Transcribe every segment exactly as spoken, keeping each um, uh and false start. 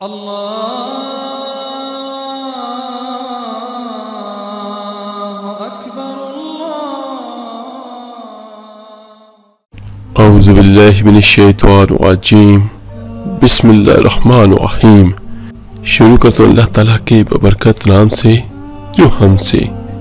اللہ اکبر اللہ اعوذ باللہ من الشیطان الرجیم بسم اللہ الرحمن الرحیم۔ شروع کرتا ہوں اللہ تعالیٰ کے ببرکت نام سے جو ہم سے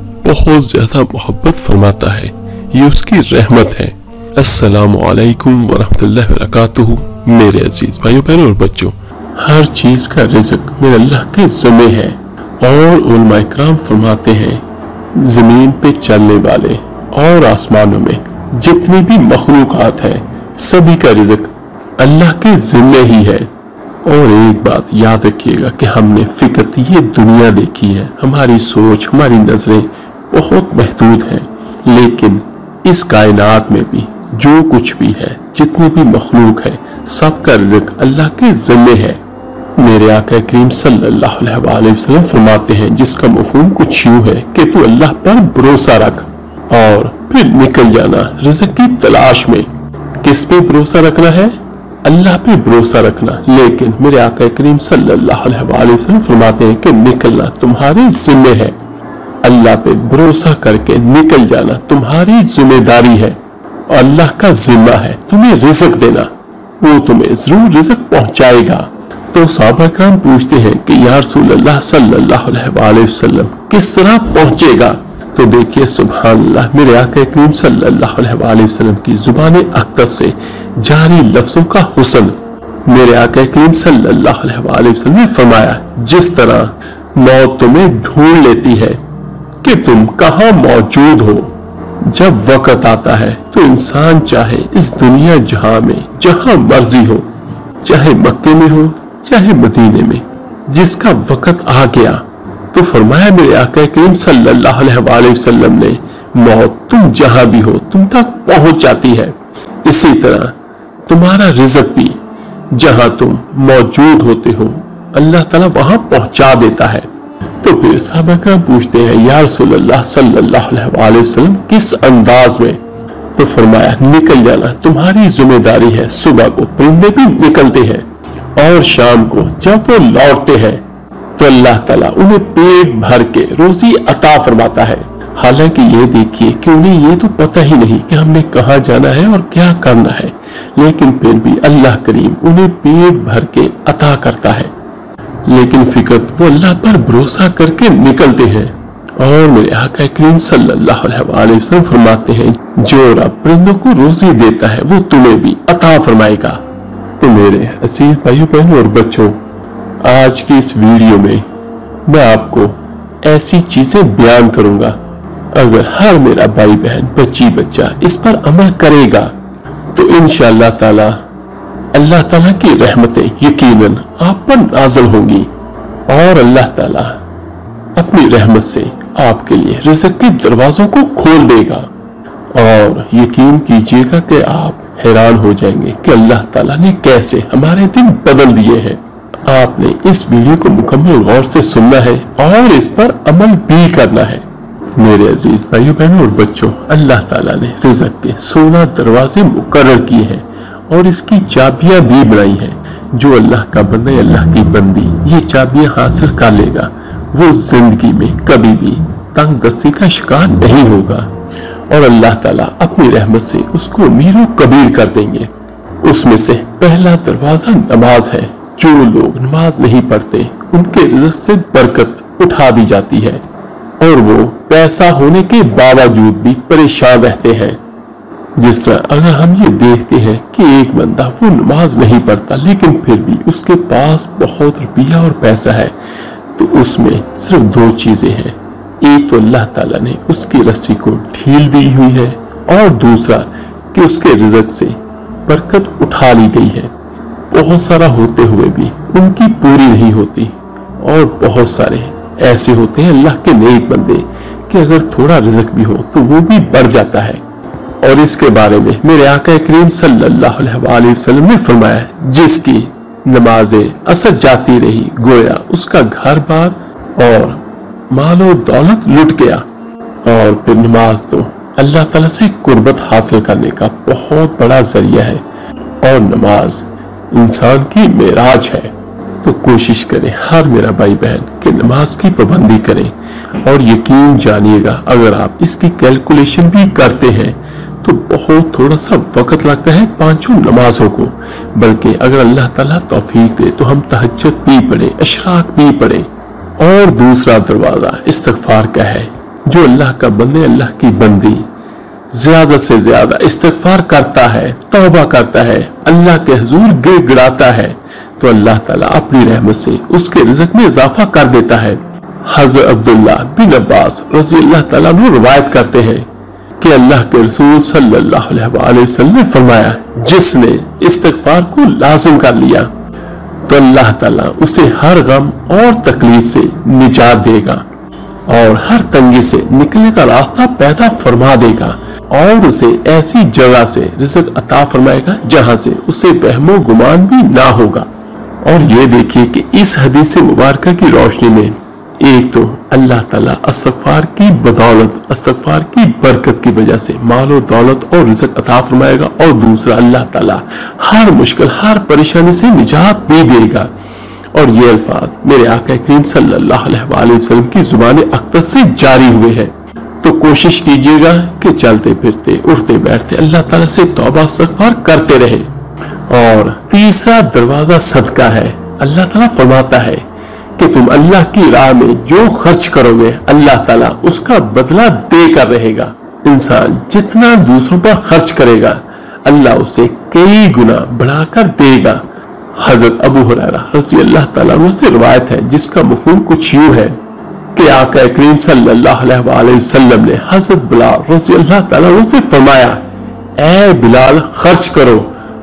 بہت زیادہ محبت فرماتا ہے، یہ اس کی رحمت ہے۔ السلام علیکم ورحمۃ اللہ وبرکاتہ۔ میرے عزیز بھائیوں بہنوں اور بچوں، ہر چیز کا رزق میرے اللہ کے ذمہ ہے، اور علماء اکرام فرماتے ہیں زمین پہ چلنے والے اور آسمانوں میں جتنی بھی مخلوقات ہے سبھی کا رزق اللہ کے ذمہ ہی ہے۔ اور ایک بات یاد رکھیے گا کہ ہم نے فقط یہ دنیا دیکھی ہے، ہماری سوچ ہماری نظریں بہت محدود ہیں، لیکن اس کائنات میں بھی جو کچھ بھی ہے، جتنی بھی مخلوق ہے، سب کا رزق اللہ کے ذمہ ہے۔ میرے آقا کریم صلی اللہ علیہ وآلہ وسلم فرماتے ہیں جس کا مفہوم کچھ یوں ہے کہ تو اللہ پر بھروسہ رکھ اور پھر نکل جانا رزق کی تلاش میں۔ کس پہ بھروسہ رکھنا ہے؟ اللہ پہ بھروسہ رکھنا، لیکن میرے آقا کریم صلی اللہ علیہ وآلہ وسلم فرماتے ہیں کہ نکلنا تمہارے ذمہ ہے۔ اللہ پہ بھروسہ کر کے نکل جانا تمہاری ذمہ داری ہے، اور اللہ کا ذمہ ہے تمہیں رزق دینا، وہ تمہیں ضرور رزق پہنچائے گا۔ تو صحابہ کرام پوچھتے ہیں کہ یا رسول اللہ صلی اللہ علیہ وآلہ وسلم کس طرح پہنچے گا؟ تو دیکھیے سبحان اللہ، میرے آقا کریم صلی اللہ علیہ وآلہ وسلم کی زبان اقدس سے جاری لفظوں کا حسن۔ میرے آقا کریم صلی اللہ علیہ وآلہ وسلم نے فرمایا جس طرح موت تمہیں ڈھونڈ لیتی ہے کہ تم کہاں موجود ہو، جب وقت آتا ہے تو انسان چاہے اس دنیا جہاں میں جہاں مرضی ہو، چاہے مکے میں ہو چاہے مدینے میں، جس کا وقت آ گیا تو فرمایا میرے آقا کریم صلی اللہ علیہ وآلہ وسلم نے موت تم جہاں بھی ہو تم تک پہنچ جاتی ہے، اسی طرح تمہارا رزق بھی جہاں تم موجود ہوتے ہو اللہ تعالیٰ وہاں پہنچا دیتا ہے۔ تو پھر صحابہ کرام پوچھتے ہیں یا رسول اللہ صلی اللہ علیہ وآلہ وسلم کس انداز میں؟ تو فرمایا نکل جانا تمہاری ذمہ داری ہے۔ صبح کو پرندے بھی نکلتے ہیں اور شام کو جب وہ لوٹتے ہیں تو اللہ تعالیٰ انہیں پیٹ بھر کے روزی عطا فرماتا ہے، حالانکہ یہ دیکھیے کہ انہیں یہ تو پتہ ہی نہیں کہ ہم نے کہاں جانا ہے اور کیا کرنا ہے، لیکن پھر بھی اللہ کریم انہیں پیٹ بھر کے عطا کرتا ہے۔ لیکن فقط وہ اللہ پر بھروسہ کر کے نکلتے ہیں، اور میرے آقا کریم صلی اللہ علیہ وآلہ وسلم فرماتے ہیں جو رب پرندوں کو روزی دیتا ہے وہ تمہیں بھی عطا فرمائے گا۔ تو میرے عزیز بھائیوں بہنوں اور بچوں، آج کی اس ویڈیو میں میں آپ کو ایسی چیزیں بیان کروں گا، اگر ہر میرا بھائی بہن بچی بچہ اس پر عمل کرے گا تو انشاءاللہ تعالی اللہ تعالیٰ کی رحمتیں یقیناً آپ پر نازل ہوں گی، اور اللہ تعالیٰ اپنی رحمت سے آپ کے لیے رزق کے دروازوں کو کھول دے گا، اور یقین کیجیے گا کہ آپ حیران ہو جائیں گے کہ اللہ تعالیٰ نے کیسے ہمارے دن بدل دیے ہیں۔ آپ نے اس ویڈیو کو مکمل غور سے سننا ہے اور اس پر عمل بھی کرنا ہے۔ میرے عزیز بھائیوں بہنوں اور بچوں، اللہ تعالیٰ نے رزق کے سولہ دروازے مقرر کیے ہیں اور اس کی چابیاں بھی بنائی ہیں۔ جو اللہ کا بندہ اللہ کی بندی یہ چابیاں حاصل کر لے گا وہ زندگی میں کبھی بھی تنگ دستی کا شکار نہیں ہوگا، اور اللہ تعالیٰ اپنی رحمت سے اس کو امیر و کبیر کر دیں گے۔ اس میں سے پہلا دروازہ نماز ہے۔ جو لوگ نماز نہیں پڑھتے ان کے رزق سے برکت اٹھا دی جاتی ہے، اور وہ پیسہ ہونے کے باوجود بھی پریشان رہتے ہیں۔ جس طرح اگر ہم یہ دیکھتے ہیں کہ ایک بندہ وہ نماز نہیں پڑھتا لیکن پھر بھی اس کے پاس بہت روپیہ اور پیسہ ہے، تو اس میں صرف دو چیزیں ہیں، ایک تو اللہ تعالیٰ نے اس کی رسی کو ڈھیل دی ہوئی ہے، اور دوسرا کہ اس کے رزق سے برکت اٹھا لی گئی ہے۔ بہت سارا ہوتے ہوئے بھی ان کی پوری نہیں ہوتی، اور بہت سارے ایسے ہوتے ہیں اللہ کے نیک بندے کہ اگر تھوڑا رزق بھی ہو تو وہ بھی بڑھ جاتا ہے۔ اور اس کے بارے میں میرے آقا کریم صلی اللہ علیہ وآلہ وسلم نے فرمایا جس کی نماز اثر جاتی رہی گویا اس کا گھر بار اور مال و دولت لٹ گیا۔ اور پھر نماز تو اللہ تعالیٰ سے قربت حاصل کرنے کا بہت بڑا ذریعہ ہے، اور نماز انسان کی معراج ہے۔ तो कोशिश करें हर मेरा भाई बहन कि नमाज की पाबंदी करें। और यकीन जानिएगा अगर आप इसकी कैलकुलेशन भी करते हैं तो बहुत थोड़ा सा वक्त लगता है पांचों नमाजों को, बल्कि अगर अल्लाह ताला तौफीक दे तो हम तहज्जुद भी पढ़े, अशराक भी पढ़े। और दूसरा दरवाजा इस्तिगफार का है। जो अल्लाह का बंदे, अल्लाह की बंदी ज्यादा से ज्यादा इस्तिगफार करता है, तौबा करता है, अल्लाह के हुजूर गिड़गिड़ाता है, तो अल्लाह ताला अपनी रहमत से उसके रिज़्क़ में इजाफा कर देता है। हज़रत अब्दुल्ला बिन अब्बास रज़ी अल्लाह ताला अन्हु रिवायत करते हैं कि अल्लाह के रसूल सल्लल्लाहु अलैहि वसल्लम ने फरमाया, जिसने इस्तिगफार को लाजिम कर लिया तो अल्लाह ताला उसे हर गम और तकलीफ से निजात देगा और हर तंगी से निकलने का रास्ता पैदा फरमा देगा और उसे ऐसी जगह से रिज़्क़ अता फरमाएगा जहां से उसे वहमो गुमान भी ना होगा। और ये देखिए कि इस हदीस मुबारक की रोशनी में एक तो अल्लाह ताला इस्तिगफार की बदौलत, इस्तिगफार की बरकत की वजह से माल और दौलत और रिज़्क़ अता फरमाएगा, और दूसरा अल्लाह ताला हर मुश्किल, हर परेशानी से निजात भी देगा। और ये अल्फाज मेरे आका करीम सल्लल्लाहु अलैहि वसल्लम की जुबान अक़दस से जारी हुए हैं। तो कोशिश कीजिएगा कि चलते फिरते, उठते बैठते अल्लाह ताला से तौबा इस्तिगफार करते रहे। और तीसरा दरवाजा सदका है। अल्लाह ताला फरमाता है कि तुम अल्लाह की राह में जो खर्च करोगे अल्लाह ताला उसका बदला देकर रहेगा। इंसान जितना दूसरों पर खर्च करेगा अल्लाह उसे कई गुना बढ़ाकर देगा। हजरत अबू हुरैरा रज़ी अल्लाह ताला अन्हु से रिवायत है जिसका मफ़हूम कुछ यूं है कि आका करीम सल्लल्लाहु अलैहि वसल्लम ने हजरत बिलाल रज़ी अल्लाह ताला अन्हु से फरमाया, ऐ बिलाल खर्च करो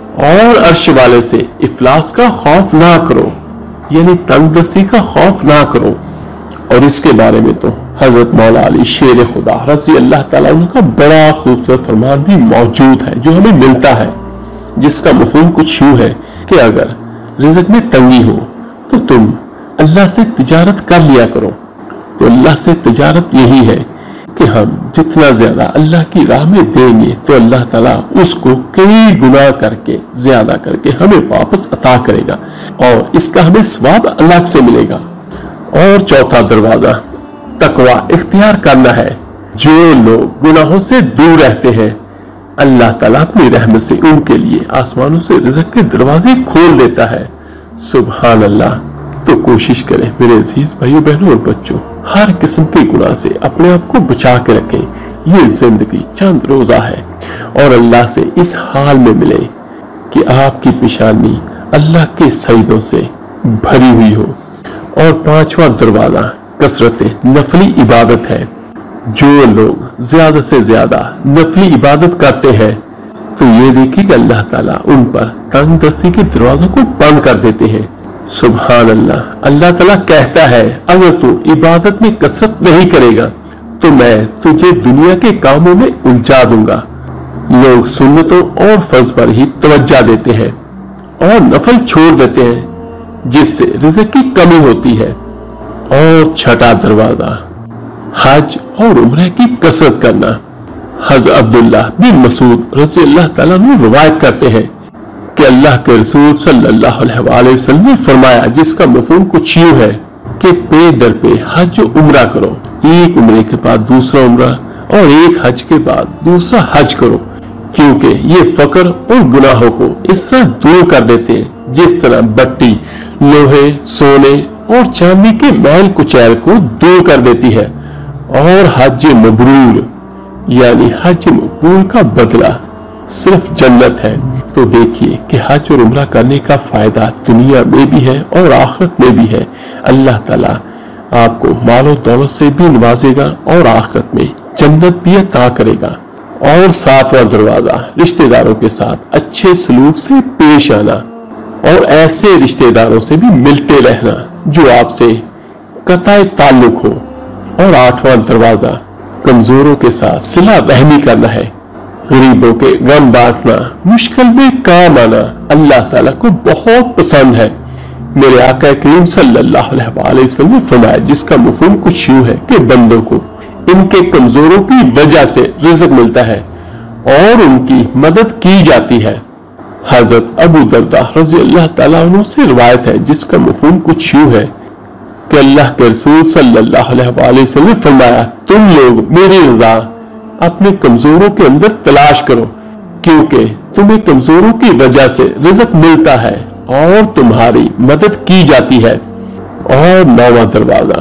और अर्श वाले से इफलास का खौफ ना करो, यानी तंगदस्ती का खौफ ना करो। और इसके बारे में तो हजरत मौला अली शेर खुदा रज़ी अल्लाह ताला अन्हु का बड़ा खूबसूरत फरमान भी मौजूद है जो हमें मिलता है, जिसका मफ़हूम कुछ यूं है कि अगर रिज़्क़ में तंगी हो तो तुम अल्लाह से तिजारत कर लिया करो। तो अल्लाह से तिजारत यही है कि हम जितना ज्यादा अल्लाह की राह में देंगे तो अल्लाह ताला उसको कई गुना करके, ज्यादा करके हमें वापस अता करेगा और इसका हमें सवाब अलग से मिलेगा। और चौथा दरवाजा तकवा इख्तियार करना है। जो लोग गुनाहों से दूर रहते हैं अल्लाह ताला अपनी रहमत से उनके लिए आसमानों से रिज़्क़ के दरवाजे खोल देता है। सुभान अल्लाह। तो कोशिश करें मेरे अजीज भाइयों बहनों और बच्चों, हर किस्म के गुनाह से अपने आप को बचा के रखें। ये जिंदगी चंद रोजा है और अल्लाह से इस हाल में मिले कि आपकी पेशानी अल्लाह के सईदों से भरी हुई हो। और पांचवा दरवाजा कसरत नफली इबादत है। जो लोग ज्यादा से ज्यादा नफली इबादत करते हैं तो ये देखिए कि अल्लाह ताला उन पर तंगदस्ती के दरवाजों को बंद कर देते हैं। सुभान अल्लाह। अल्लाह ताला कहता है, अगर तू इबादत में कसरत नहीं करेगा तो मैं तुझे दुनिया के कामों में उलझा दूंगा। लोग सुन्नतों और फर्ज पर ही तवज्जो देते हैं और नफल छोड़ देते हैं जिससे रिज़्क़ की कमी होती है। और छठा दरवाजा हज और उम्रह की कसरत करना। हज़रत अब्दुल्ला बिन मसूद रज़ी अल्लाह ताला अन्हु रिवायत करते हैं कि अल्लाह के रसूल सल्लल्लाहु अलैहि वसल्लम ने फरमाया, जिसका मफ़हूम कुछ यूं है कि पे दर पे हज और उम्रा करो, एक उम्रे के बाद दूसरा उम्रा और एक हज के बाद दूसरा हज करो, क्योंकि ये फकर और गुनाहों को इस तरह दूर कर देते हैं जिस तरह बट्टी लोहे, सोने और चांदी के मैल कुचैल को दूर कर देती है। और हज मबरूर यानी हज मकबूल का बदला सिर्फ जन्नत है। तो देखिए कि हज और उम्रा करने का फायदा दुनिया में भी है और आखिरत में भी है। अल्लाह ताला आपको मालो दौलत से भी नवाजेगा और आखिरत में जन्नत भी अता करेगा। और सातवां दरवाजा रिश्तेदारों के साथ अच्छे सलूक से पेश आना और ऐसे रिश्तेदारों से भी मिलते रहना जो आपसे कताए ताल्लुक हो। और आठवां दरवाजा कमजोरों के साथ सिला रहमी करना है। गरीबों के गम बांटना, मुश्किल में काम आना अल्लाह ताला को बहुत पसंद है। मेरे आका करीम सल्लल्लाहु अलैहि वसल्लम ने फरमाया, जिसका मफ़हूम कुछ यूं है कि बंदों को इनके कमजोरों की वजह से रिज़्क़ मिलता है और उनकी मदद की जाती है। حضرت ابو دردہ رضی اللہ تعالیٰ عنہ سے روایت ہے جس کا مفہوم کچھ یوں ہے کہ اللہ کے رسول صلی اللہ علیہ وآلہ وسلم نے فرمایا تم لوگ میری رضا اپنے کمزوروں کے اندر تلاش کرو کیونکہ تمہیں کمزوروں کی وجہ سے رزق ملتا ہے اور تمہاری مدد کی جاتی ہے۔ اور نواں دروازہ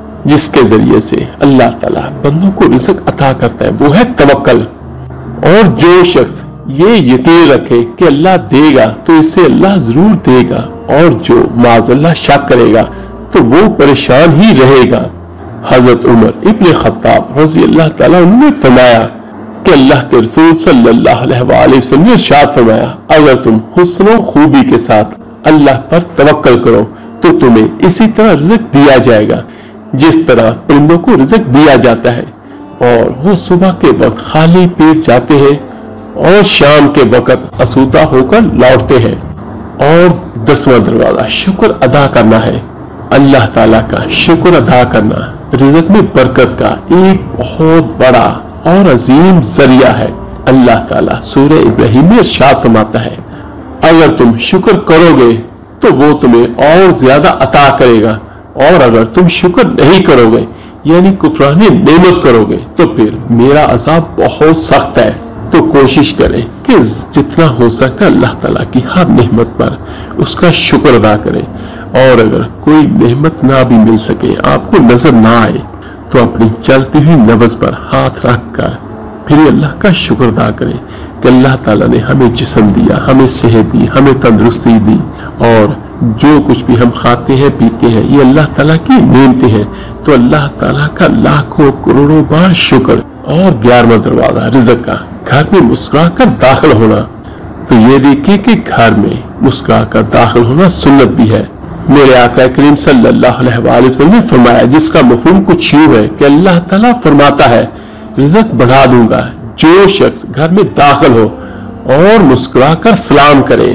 جس کے ذریعے سے اللہ تعالیٰ بندوں کو رزق عطا کرتا ہے وہ ہے توکل۔ اور جو شخص یہ یقین رکھے کہ اللہ دے گا تو اسے اللہ ضرور دے گا، اور جو معاذ اللہ شک کرے گا تو وہ پریشان ہی رہے گا۔ حضرت عمر ابن خطاب رضی اللہ تعالیٰ عنہ نے فرمایا کہ اللہ کے رسول صلی اللہ علیہ وآلہ وسلم نے ارشاد فرمایا اگر تم حسن و خوبی کے ساتھ اللہ پر توکل کرو تو تمہیں اسی طرح رزق دیا جائے گا جس طرح پرندوں کو رزق دیا جاتا ہے، اور وہ صبح کے وقت خالی پیٹ جاتے ہیں اور شام کے وقت آسودہ ہو کر لوٹتے ہیں۔ اور دسواں دروازہ شکر ادا کرنا ہے۔ اللہ تعالیٰ کا شکر ادا کرنا رزق میں برکت کا ایک بہت بڑا اور عظیم ذریعہ ہے۔ اللہ تعالیٰ سورہ ابراہیم میں ارشاد فرماتا ہے اگر تم شکر کرو گے تو وہ تمہیں اور زیادہ عطا کرے گا، اور اگر تم شکر نہیں کرو گے یعنی کفران نعمت کرو گے تو پھر میرا عذاب بہت سخت ہے۔ تو کوشش کریں کہ جتنا ہو سکتا ہے اللہ تعالیٰ کی ہر نعمت پر اس کا شکر ادا کریں، اور اگر کوئی نعمت نہ بھی مل سکے آپ کو نظر نہ آئے تو اپنی چلتی ہوئی نبض پر ہاتھ رکھ کر پھر اللہ کا شکر ادا کریں کہ اللہ تعالیٰ نے ہمیں جسم دیا، ہمیں صحت دی، ہمیں تندرستی دی، اور جو کچھ بھی ہم کھاتے ہیں پیتے ہیں یہ اللہ تعالیٰ کی نعمتیں ہیں۔ تو اللہ تعالیٰ کا لاکھوں کروڑوں بار شکر۔ اور گیارہواں دروازہ رزق کا گھر میں مسکرا کر داخل ہونا۔ تو یہ دیکھیے کہ گھر میں مسکرا کر داخل ہونا سنت بھی ہے۔ میرے آقا کریم صلی اللہ علیہ وآلہ وسلم نے فرمایا جس کا مفہوم کچھ یوں ہے کہ اللہ تعالیٰ فرماتا ہے رزق بڑھا دوں گا جو شخص گھر میں داخل ہو اور مسکرا کر سلام کرے۔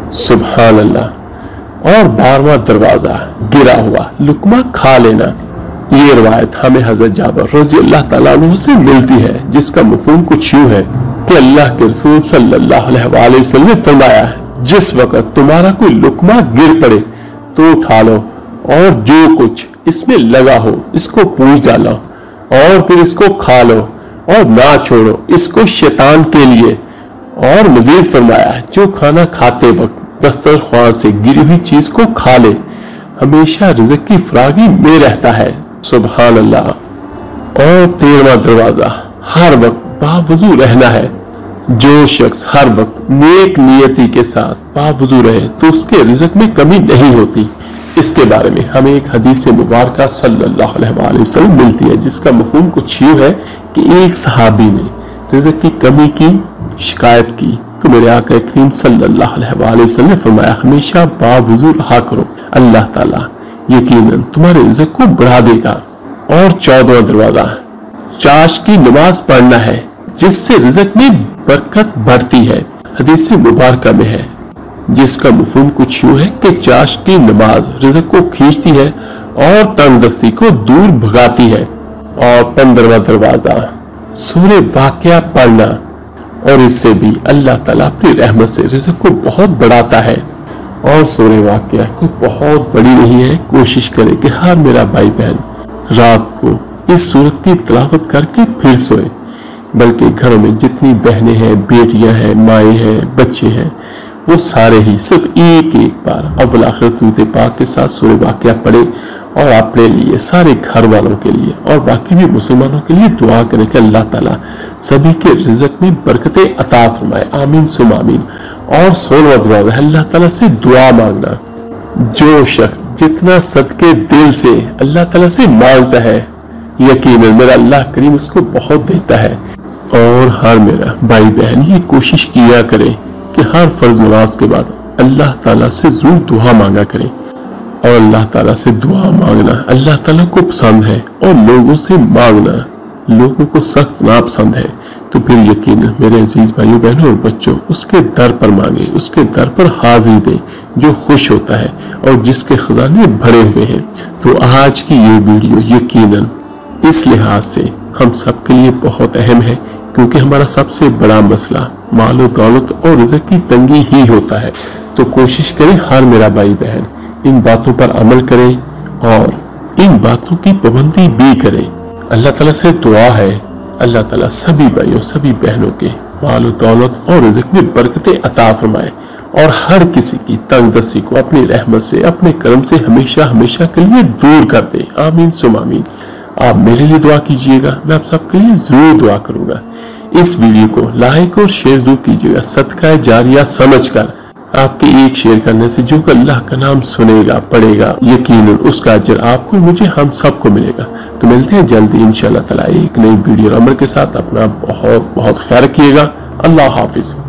سبحان اللہ۔ اور بارہواں دروازہ گرا ہوا لقمہ کھا لینا۔ یہ روایت ہمیں حضرت جابر رضی اللہ تعالیٰ عنہ سے ملتی ہے جس کا مفہوم کچھ یوں ہے کہ اللہ کے رسول صلی اللہ علیہ وآلہ وسلم نے فرمایا جس وقت تمہارا کوئی لقمہ گر پڑے تو اٹھا لو اور جو کچھ اس میں لگا ہو اس کو پوچھ ڈالو اور پھر اس کو کھا لو اور نہ چھوڑو اس کو شیطان کے لیے۔ اور مزید فرمایا جو کھانا کھاتے وقت دسترخوان سے گری ہوئی چیز کو کھا لے ہمیشہ رزق کی فراگی میں رہتا ہے۔ سبحان اللہ۔ اور تیرواں دروازہ ہر وقت باوضو رہنا ہے۔ جو شخص ہر وقت نیک نیتی کے ساتھ باوضو رہے تو اس کے رزق میں کمی نہیں ہوتی۔ اس کے بارے میں ہمیں ایک حدیث مبارکہ صلی اللہ علیہ وآلہ وسلم ملتی ہے جس کا مفہوم کچھ یوں ہے کہ ایک صحابی نے رزق کی کمی کی شکایت کی تو میرے آقا کریم صلی اللہ علیہ وآلہ وسلم نے فرمایا ہمیشہ باوضو رہا کرو، اللہ تعالیٰ یقیناً تمہارے رزق کو بڑھا دے گا۔ اور چودواں دروازہ چاش کی نماز پڑھنا ہے جس سے رزق میں برکت بڑھتی ہے۔ حدیث مبارکہ میں ہے جس کا مفہوم کچھ یوں ہے کہ چاش کی نماز رزق کو کھینچتی ہے اور تنگدستی کو دور بھگاتی ہے۔ اور پندرواں دروازہ سورہ واقعہ پڑھنا، اور اس سے بھی اللہ تعالیٰ اپنی رحمت سے رزق کو بہت بڑھاتا ہے۔ اور سورہ واقعہ کو بہت بڑی نہیں ہے، کوشش کرے کہ ہر میرا بھائی بہن رات کو اس سورت کی تلاوت کر کے پھر سوئے، بلکہ گھروں میں جتنی بہنیں ہیں، بیٹیاں ہیں، مائیں ہیں، بچے ہیں، وہ سارے ہی صرف ایک ایک بار اول آخر درود پاک کے ساتھ سورہ واقعہ پڑھے اور اپنے لیے، سارے گھر والوں کے لیے اور باقی بھی مسلمانوں کے لیے دعا کریں کہ اللہ تعالیٰ سبھی کے رزق میں برکتیں عطا فرمائے، آمین ثم آمین۔ اور سولہواں دروازہ ہے اللہ تعالیٰ سے دعا مانگنا۔ جو شخص جتنا صدقے دل سے اللہ تعالیٰ سے مانگتا ہے یقیناً میرا اللہ کریم اس کو بہت دیتا ہے۔ اور ہر میرا بھائی بہن یہ کوشش کیا کرے کہ ہر فرض نماز کے بعد اللہ تعالیٰ سے ضرور دعا مانگا کرے، اور اللہ تعالیٰ سے دعا مانگنا اللہ تعالیٰ کو پسند ہے، اور لوگوں سے مانگنا لوگوں کو سخت ناپسند ہے۔ تو پھر یقیناً میرے عزیز بھائیوں بہنوں اور بچوں اس کے در پر مانگے، اس کے در پر حاضری دے جو خوش ہوتا ہے اور جس کے خزانے بھرے ہوئے ہیں۔ تو آج کی یہ ویڈیو یقیناً اس لحاظ سے ہم سب کے لیے بہت اہم ہے क्योंकि हमारा सबसे बड़ा मसला माल और दौलत और रिज़्क़ की तंगी ही होता है। तो कोशिश करें हर मेरा भाई बहन इन बातों पर अमल करें और इन बातों की पाबंदी भी करें। अल्लाह ताला से दुआ है, अल्लाह ताला सभी भाइयों सभी बहनों के माल और दौलत और रिज़्क़ में बरकतें अता फरमाए और हर किसी की तंगदस्ती को अपनी रहमत से अपने करम से हमेशा हमेशा के लिए दूर कर दे। आमीन सुम आमीन। आप मेरे लिए दुआ कीजिएगा, मैं आप सबके लिए जरूर दुआ करूंगा। इस वीडियो को लाइक और शेयर जरूर कीजिएगा, सदका जारिया समझकर। आपके एक शेयर करने से जो अल्लाह का नाम सुनेगा पढ़ेगा, यकीनन उसका अजर आपको मुझे हम सबको मिलेगा। तो मिलते हैं जल्दी इंशाअल्लाह ताला एक नई वीडियो अमर के साथ। अपना बहुत बहुत ख्याल रखिएगा। अल्लाह हाफिज।